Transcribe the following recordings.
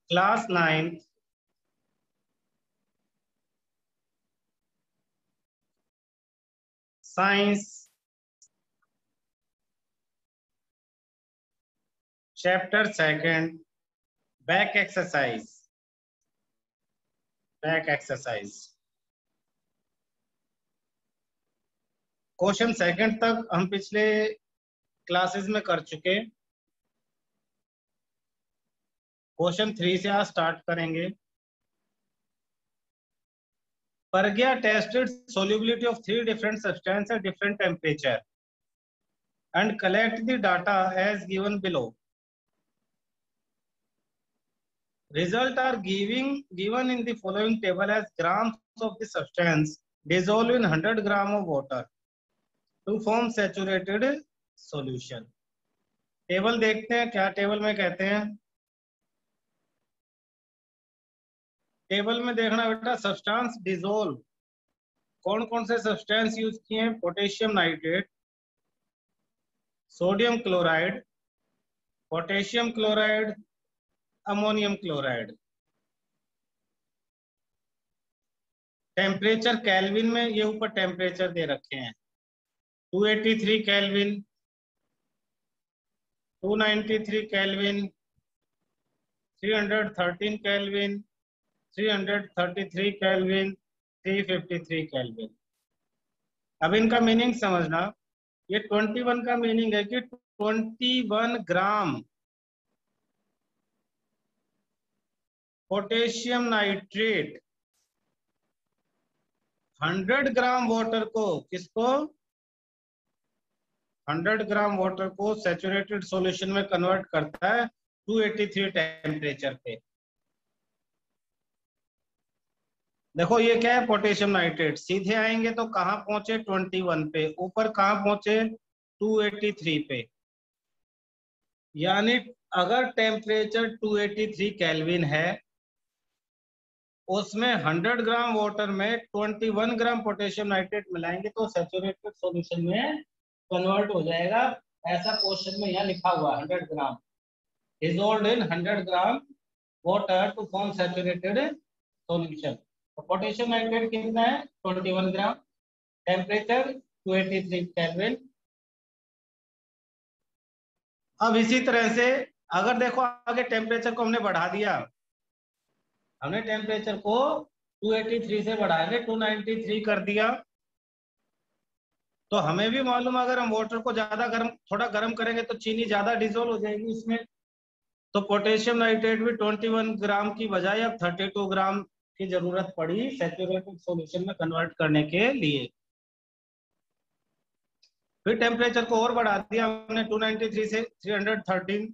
Class 9 science chapter 2 back exercise. Question 2 तक हम पिछले क्लासेस में कर चुके। क्वेश्चन 3 से आज स्टार्ट करेंगे। Pergia tested solubility of 3 different substances at different temperature and collect the data as given below. Results are given in the following table as grams of the substance dissolved in 100 gram of water to form saturated solution. Table देखते हैं क्या table में कहते हैं। Table में देखना बेटा substance dissolve, कौन कौन से सब्सटेंस यूज किए हैं। Potassium nitrate, sodium chloride, potassium chloride, ammonium chloride. Temperature kelvin में ये ऊपर टेम्परेचर दे रखे हैं 283 kelvin, 293 kelvin, 313 kelvin, 333 kelvin, 353 kelvin. अब इनका मीनिंग समझना। ये 21 का मीनिंग है कि 21 gram potassium nitrate 100 gram water को, किसको 100 ग्राम वाटर को सैचुरेटेड सॉल्यूशन में कन्वर्ट करता है 283 टेम्परेचर पे। देखो ये क्या है, पोटेशियम नाइट्रेट। सीधे आएंगे तो कहां पहुंचे 21 पे, ऊपर कहां पहुंचे 283 पे। यानी अगर टेम्परेचर 283 केल्विन है, उसमें 100 ग्राम वाटर में 21 ग्राम पोटेशियम नाइट्रेट मिलाएंगे तो सैचुरेटेड सॉल्यूशन में कन्वर्ट हो जाएगा। ऐसा क्वेश्चन में यहाँ लिखा हुआ 100 gram dissolved in 100 gram water to form saturated solution. तो पोटेशियम नाइट्रेट कितना है 21 ग्राम, टेम्परेचर 283 केल्विन। अब इसी तरह से अगर देखो आगे टेम्परेचर को हमने बढ़ा दिया, हमने टेम्परेचर को 283 से बढ़ा के 293 कर दिया, तो हमें भी मालूम अगर हम वाटर को ज्यादा गर्म, थोड़ा गर्म करेंगे तो चीनी ज्यादा डिसोल्व हो जाएगी इसमें। तो पोटेशियम नाइट्रेट भी 21 ग्राम की बजाय अब 32 ग्राम की जरूरत पड़ी सैचुरेटेड सॉल्यूशन में कन्वर्ट करने के लिए। फिर टेम्परेचर को और बढ़ा दिया हमने 293 से 313,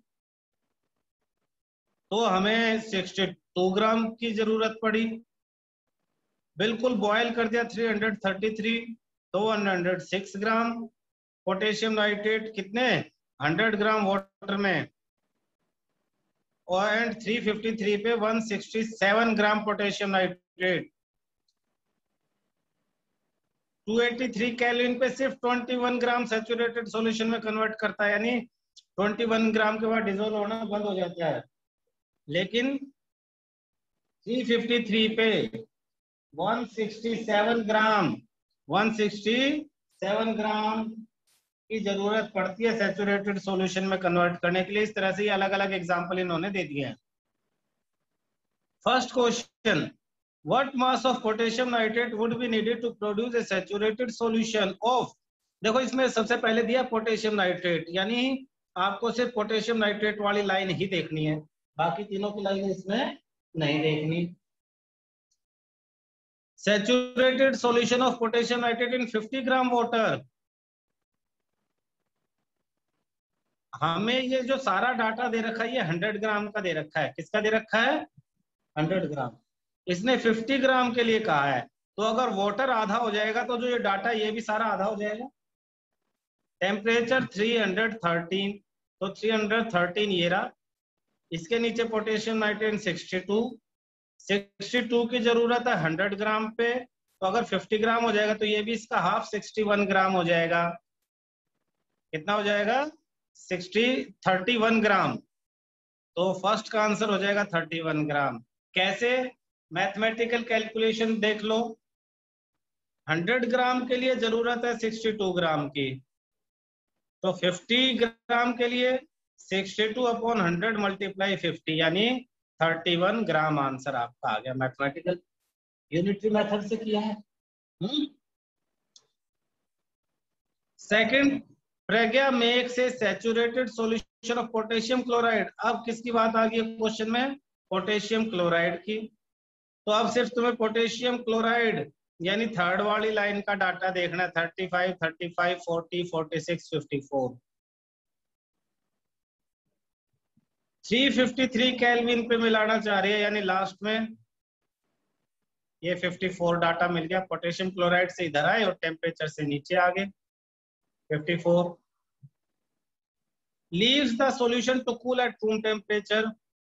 तो हमें 62 ग्राम की जरूरत पड़ी। बिल्कुल बॉयल कर दिया 333, तो 106 ग्राम पोटेशियम नाइट्रेट कितने 100 ग्राम वाटर में, और 353 पे 167 ग्राम पोटेशियम नाइट्रेट। 283 केल्विन पे सिर्फ 21 ग्राम सैचुरेटेड सॉल्यूशन में कन्वर्ट करता है, यानी 21 ग्राम के बाद डिसोल्व होना बंद हो जाता है। लेकिन 353 पे 167 ग्राम की जरूरत पड़ती है सैचुरेटेड सॉल्यूशन में कन्वर्ट करने के लिए। इस तरह से अलग अलग एग्जांपल इन्होंने दे दिए हैं। First question, what mass of potassium nitrate would be needed to produce a saturated solution of. देखो इसमें सबसे पहले दिया पोटेशियम नाइट्रेट, यानी आपको सिर्फ पोटेशियम नाइट्रेट वाली लाइन ही देखनी है, बाकी तीनों की लाइन इसमें नहीं देखनी। Saturated solution of potassium nitrate in 50 gram water. हमें ये जो सारा डाटा दे रखा है ये 100 ग्राम का दे रखा है। किसका दे रखा है 100 ग्राम। इसने 50 ग्राम के लिए कहा है, तो अगर वाटर आधा हो जाएगा तो जो ये डाटा ये भी सारा आधा हो जाएगा। टेम्परेचर 313, तो 313 ये रहा। इसके नीचे पोटेशियम नाइट्रेट 62 की जरूरत है 100 ग्राम पे, तो अगर 50 ग्राम हो जाएगा तो ये भी इसका हाफ 61 ग्राम हो जाएगा। कितना हो जाएगा 31 ग्राम। तो फर्स्ट का आंसर हो जाएगा 31 ग्राम। कैसे? मैथमेटिकल कैलकुलेशन देख लो। 100 ग्राम के लिए जरूरत है 62 ग्राम की, तो 50 ग्राम के लिए 62 अपॉन 100 मल्टीप्लाई 50 यानी 31 ग्राम आंसर आपका आ गया। मैथमेटिकल यूनिटरी मेथड से किया है। Second, Pragya makes a saturated solution of potassium chloride. अब किसकी बात आ गई क्वेश्चन में? पोटेशियम क्लोराइड की। तो अब सिर्फ तुम्हें पोटेशियम क्लोराइड यानी थर्ड वाली लाइन का डाटा देखना है। 35, 35, 40, 46, 54। 353 केल्विन पे मिलाना चाह रही है, यानी लास्ट में ये 54 डाटा मिल गया। पोटेशियम क्लोराइड से इधर आए और टेम्परेचर से नीचे आ गए 54। Leaves the solution to cool at room temperature.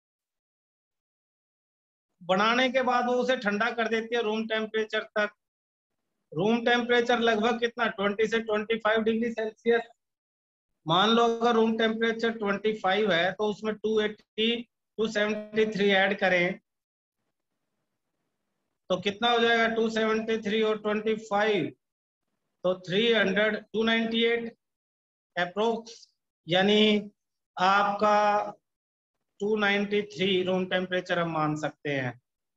बनाने के बाद वो उसे ठंडा कर देती है रूम टेम्परेचर तक। रूम टेम्परेचर लगभग कितना? 20 से 25 डिग्री सेल्सियस। मान लो अगर रूम टेम्परेचर 25 है तो उसमें 280 273 ऐड करें तो कितना हो जाएगा? 273 और 25 तो 300 298 अप्रोक्स, यानी आपका 293 रूम टेम्परेचर हम मान सकते हैं।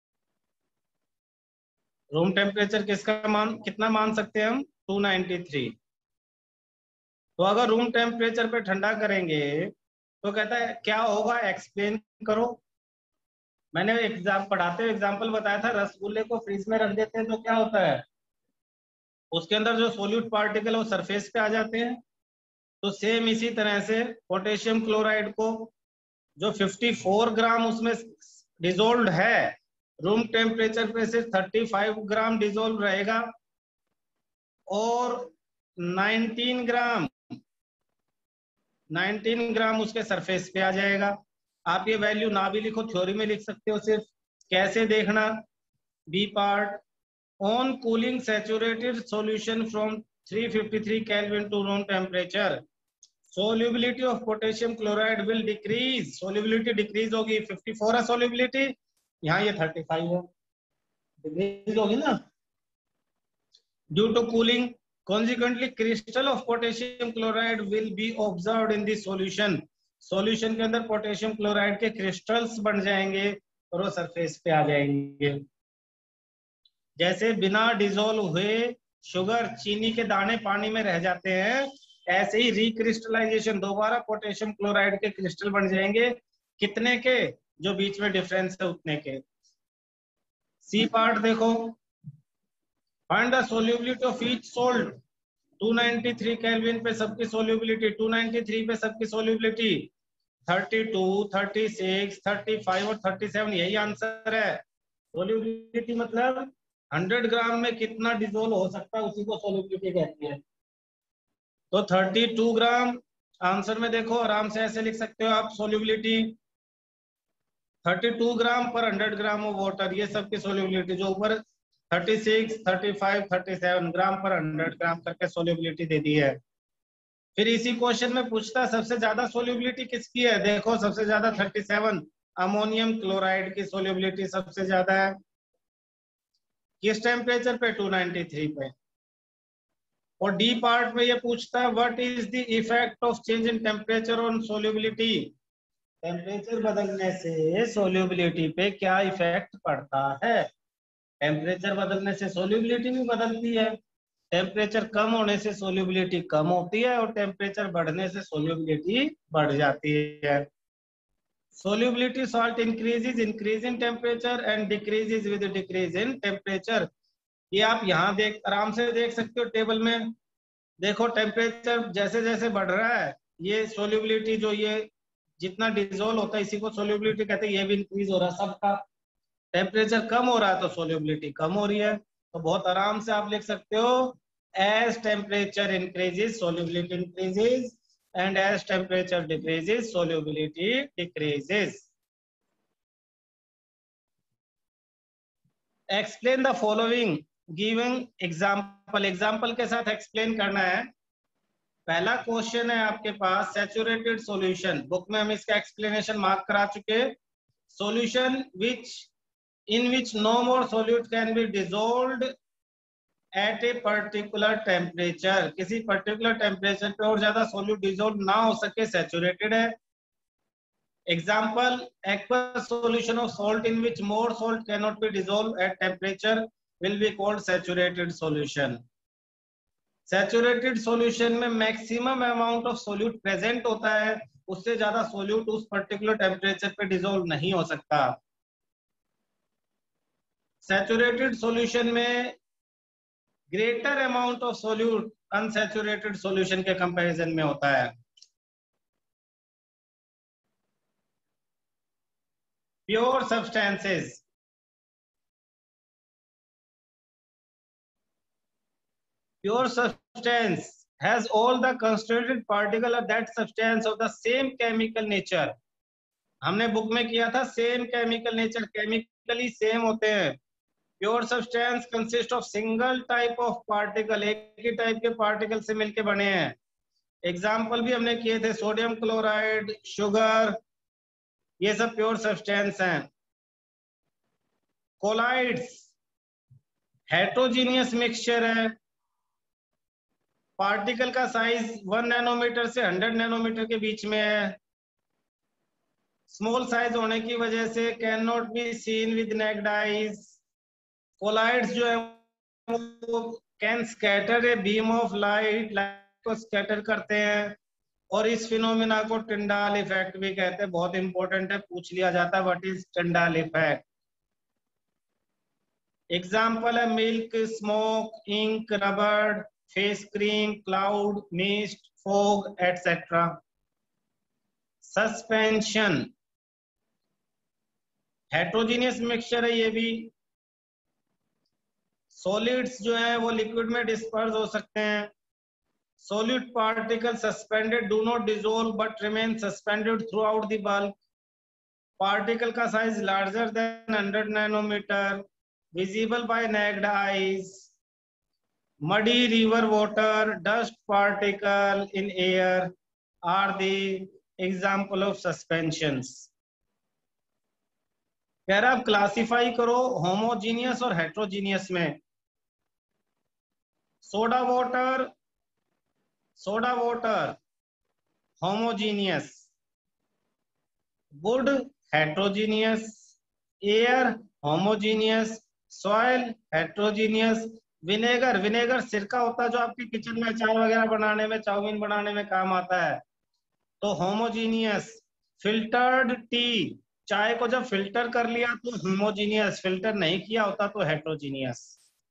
रूम टेम्परेचर कितना मान सकते हैं हम? 293। तो अगर रूम टेम्परेचर पे ठंडा करेंगे तो कहता है क्या होगा, एक्सप्लेन करो। मैंने पढ़ाते हुए एग्जाम्पल बताया था, रसगुल्ले को फ्रीज में रख देते हैं तो क्या होता है? उसके अंदर जो सोल्यूट पार्टिकल है वो सरफेस पे आ जाते हैं। तो सेम इसी तरह से पोटेशियम क्लोराइड को जो 54 ग्राम उसमें डिजोल्व है, रूम टेम्परेचर पे सिर्फ 35 ग्राम डिजोल्व रहेगा और 19 ग्राम उसके सरफेस पे आ जाएगा। आप ये वैल्यू ना भी लिखो, थ्योरी में लिख सकते हो सिर्फ। कैसे देखना? B part, on cooling saturated solution from 353 kelvin to room temperature, solubility of potassium chloride will decrease. Solubility decrease होगी। 54 है सोल्यूबिलिटी, यहाँ ये 35 है, डिक्रीज होगी ना due to cooling. Consequently, crystal of potassium chloride will be observed in the solution. Solution के अंदर potassium chloride के क्रिस्टल्स बन जाएंगे और वो सरफेस पे आ जाएंगे। जैसे बिना डिजोल्व हुए शुगर, चीनी के दाने पानी में रह जाते हैं, ऐसे ही रिक्रिस्टलाइजेशन दोबारा पोटेशियम क्लोराइड के क्रिस्टल बन जाएंगे। कितने के? जो बीच में डिफरेंस है उतने के। सी पार्ट देखो, find the solubility of each salt. 293 kelvin पे सबकी सोल्यूबिलिटी, 293 पे सबकी सोल्यूबिलिटी 32, 36, 35 और 37, यही आंसर है। सोल्यूबिलिटी मतलब 100 ग्राम में कितना डिजोल्व हो सकता है, उसी को सोल्यूबिलिटी कहती है। तो 32 ग्राम आंसर में देखो, आराम से ऐसे लिख सकते हो आप सोल्यूबिलिटी 32 ग्राम पर 100 ग्राम ऑफ वाटर, ये सबकी सोल्यूबिलिटी जो ऊपर 36, 35, 37 ग्राम पर 100 ग्राम करके सोल्यूबिलिटी दे दी है। फिर इसी क्वेश्चन में पूछता है सबसे ज्यादा सोल्यूबिलिटी किसकी है। देखो सबसे ज्यादा 37 अमोनियम क्लोराइड की सोल्यूबिलिटी सबसे ज्यादा है। किस टेम्परेचर पे? 293 पे। और डी पार्ट में ये पूछता है what is the effect of change in temperature on solubility. Temperature बदलने से सोल्यूबिलिटी पे क्या इफेक्ट पड़ता है? टेम्परेचर बदलने से सोल्यूबिलिटी भी बदलती है। टेम्परेचर कम होने से सोल्यूबिलिटी कम होती है और टेम्परेचर बढ़ने से सोल्यूबिलिटी बढ़ जाती है। Solubility salt increase in temperature and decreases with decrease in temperature. ये आप यहाँ देख आराम से देख सकते हो टेबल में। देखो टेम्परेचर जैसे जैसे बढ़ रहा है, ये सोल्यूबिलिटी जो ये जितना डिजोल्व होता है इसी को सोल्यूबिलिटी कहते हैं, ये भी इंक्रीज हो रहा है सबका। टेम्परेचर कम हो रहा है तो सोल्यूबिलिटी कम हो रही है। तो बहुत आराम से आप लिख सकते हो as temperature increases solubility increases and as temperature decreases solubility decreases. Explain the following given example. Example के साथ एक्सप्लेन करना है। पहला क्वेश्चन है आपके पास सैचुरेटेड सॉल्यूशन, बुक में हम इसका एक्सप्लेनेशन मार्क करा चुके। Solution which in which no more solute can be dissolved at a particular temperature, किसी पर्टिकुलर टेम्परेचर पे और ज्यादा सॉल्यूट डिसॉल्व ना हो सके, सैचुरेटेड है। Example, aqueous solution of salt in which more salt cannot be dissolved at temperature will be called saturated solution. Saturated solution में maximum amount of solute present होता है, उससे ज्यादा सोल्यूट उस पर्टिकुलर टेम्परेचर पे डिसॉल्व नहीं हो सकता। सैचुरेटेड सॉल्यूशन में greater amount of solute unsaturated solution के कंपैरिजन में होता है। Pure substances, pure substance has all the constituent particle of that substance of the same chemical nature। हमने बुक में किया था same chemical nature, chemically same होते हैं। Pure substance consist of single type of particle, एक ही type के particle से मिलके बने हैं। एग्जाम्पल भी हमने किए थे, सोडियम क्लोराइड, शुगर, ये सब प्योर सब्सटेंस हैं। कोलाइड्स हेट्रोजीनियस मिक्सचर है, पार्टिकल का साइज 1 नैनोमीटर से 100 नैनोमीटर के बीच में है। स्मॉल साइज होने की वजह से can not be seen with naked eyes. Colloids जो है वो can scatter a beam of light, light को स्कैटर करते हैं, और इस फिनोमिना को टिंडाल इफेक्ट भी कहते हैं। बहुत इंपॉर्टेंट है, पूछ लिया जाता है what is Tyndall effect. Example है milk, smoke, ink, rubber, face cream, cloud, mist, fog etcetera. Suspension heterogeneous mixture है ये भी। सॉलिड्स जो है वो लिक्विड में डिस्पर्स हो सकते हैं। solute particles suspended do not dissolve but remain suspended throughout the bulk। Particle का size larger than 100 nanometer, visible by naked eyes। muddy river water, dust particle in air are the example of suspensions। कह रहा आप classify करो homogeneous और heterogeneous में। Soda water homogeneous, wood heterogeneous, air homogeneous, soil heterogeneous. Vinegar सिरका होता है जो आपके किचन में अचार वगैरह बनाने में, चाउमीन बनाने में काम आता है, तो होमोजीनियस। फिल्टर्ड टी, चाय को जब फिल्टर कर लिया तो होमोजीनियस, फिल्टर नहीं किया होता तो heterogeneous.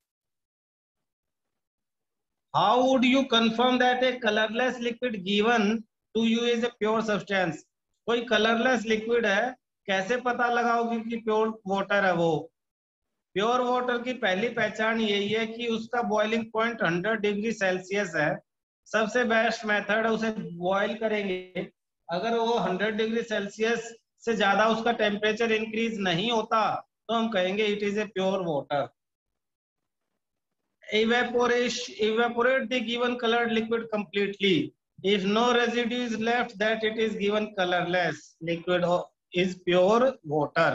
How would you confirm that a colorless liquid given to you is a pure substance? कोई कलरलेस लिक्विड है, कैसे पता लगाओगे कि प्योर वाटर है वो? प्योर वाटर की पहली पहचान यही है कि उसका बॉइलिंग पॉइंट 100 डिग्री सेल्सियस है। सबसे बेस्ट मेथड है उसे बॉइल करेंगे, अगर वो 100 डिग्री सेल्सियस से ज्यादा उसका टेम्परेचर इंक्रीज नहीं होता तो हम कहेंगे it is a pure water. evaporate the given colored liquid completely, if no residue is left that it is given colorless liquid is pure water।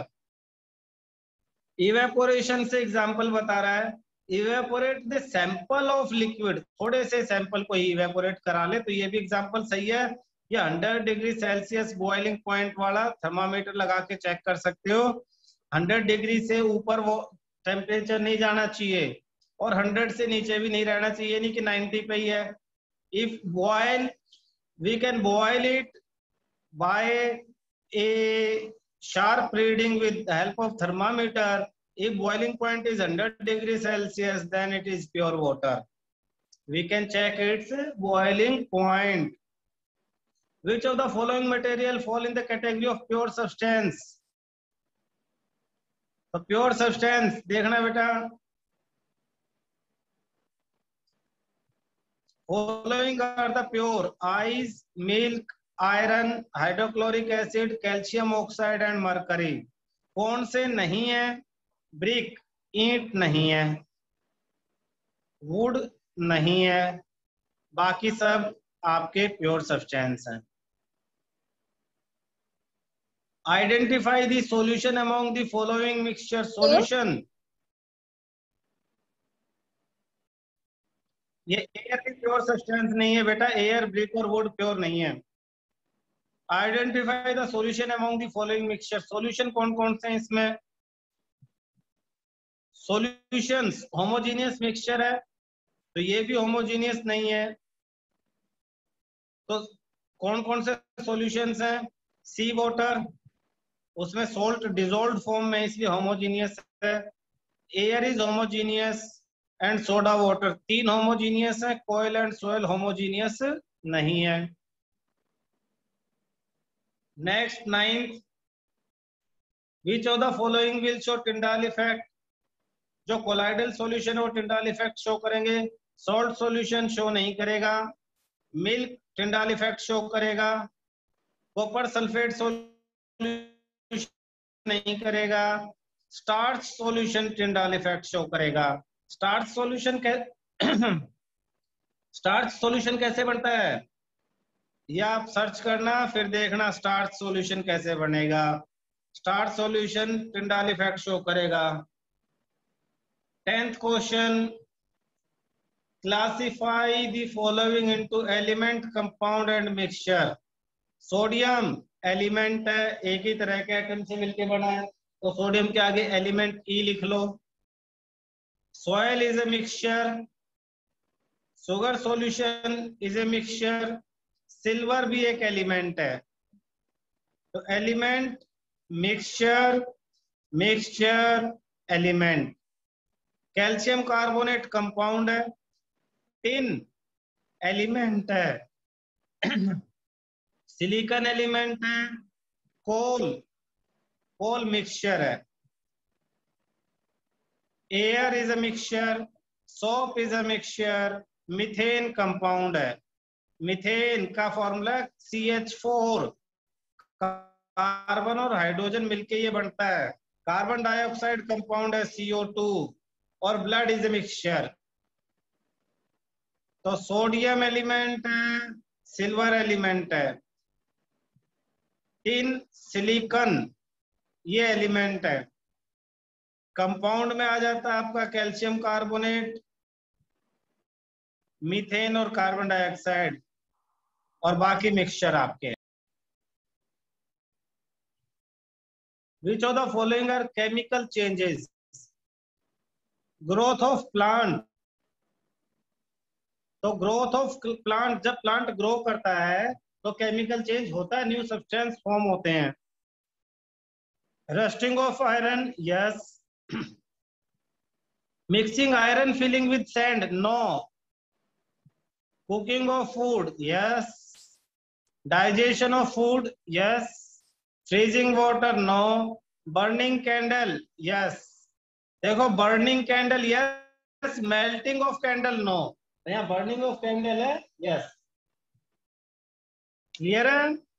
evaporation से एग्जांपल बता रहा है, evaporate the sample of liquid, थोड़े से sample को evaporate करा ले, तो ये भी एग्जांपल सही है। ये 100 डिग्री सेल्सियस बॉइलिंग पॉइंट वाला थर्मामीटर लगा के चेक कर सकते हो। 100 डिग्री से ऊपर वो टेम्परेचर नहीं जाना चाहिए और 100 से नीचे भी नहीं रहना चाहिए, नहीं कि 90 पे ही है। If boil, we can boil it by a sharp reading with the help of thermometer. If boiling point is 100 degree Celsius then it is pure water, we can check its boiling point. Which of the following material fall in the category of pure substance? तो pure substance देखना बेटा, following are the pure: ice, milk, iron, hydrochloric acid, calcium oxide and mercury। कौन से नहीं है? Brick, ईंट नहीं है, वुड नहीं है, बाकी सब आपके प्योर सब्सटेंस हैं। Identify the solution among the following mixture solution. ये एयर भी प्योर सब्सटेंस नहीं है बेटा, एयर, ब्रिक और वुड प्योर नहीं है। Identify the solution among the following mixture, solution कौन कौन से हैं इसमें? सॉल्यूशंस होमोजेनियस मिक्सचर है, तो ये भी होमोजेनियस नहीं है। तो कौन कौन से सॉल्यूशंस हैं? सी वाटर, उसमें सोल्ट डिजोल्व फॉर्म में इसलिए होमोजेनियस है। Air is homogeneous and soda water, तीन होमोजेनियस है, कोयल एंड सोयल होमोजेनियस नहीं है। Next 9th, which of the following will show Tyndall effect. जो कोलाइडल सॉल्यूशन है वो टिंडाल इफेक्ट शो करेंगे, सॉल्ट सॉल्यूशन शो नहीं करेगा। मिल्क टिंडाल इफेक्ट शो करेगा, कॉपर सल्फेट सॉल्यूशन नहीं करेगा, starch solution Tyndall effect show करेगा। स्टार्च सॉल्यूशन स्टार्च सॉल्यूशन कैसे बनता है, या आप सर्च करना फिर देखना स्टार्च सॉल्यूशन कैसे बनेगा। Starch solution Tyndall effect show करेगा। 10th question, classify the following into element, compound and mixture. Sodium element है, एक ही तरह के एटम से मिलके बना है, तो सोडियम के आगे एलिमेंट ई लिख लो। Soil is a mixture, sugar solution is a mixture, silver भी एक एलिमेंट है। तो element, mixture, mixture, element. Calcium carbonate compound है, टिन एलिमेंट है, सिलिकॉन एलिमेंट है, कोल, कोल मिक्सचर है। Air is a mixture, soap is a mixture, methane compound है। Methane का फॉर्मूला CH4, कार्बन और हाइड्रोजन मिलके ये बनता है। कार्बन डाइऑक्साइड कंपाउंड है CO2, और ब्लड इज ए मिक्सचर। तो सोडियम एलिमेंट है, सिल्वर एलिमेंट है, टिन, सिलिकॉन ये एलिमेंट है। कंपाउंड में आ जाता है आपका कैल्शियम कार्बोनेट, मीथेन और कार्बन डाइऑक्साइड, और बाकी मिक्सचर आपके। Which of the following are chemical changes? Growth of plant, तो ग्रोथ ऑफ प्लांट, जब प्लांट ग्रो करता है तो केमिकल चेंज होता है, न्यू सब्सटेंस फॉर्म होते हैं। Rusting of iron, yes. Mixing iron filing with sand, no. Cooking of food, yes. Digestion of food, yes. Freezing water, no. Burning candle, yes. देखो burning candle yes, melting of candle no. यहाँ burning of candle है, yes. Clear है?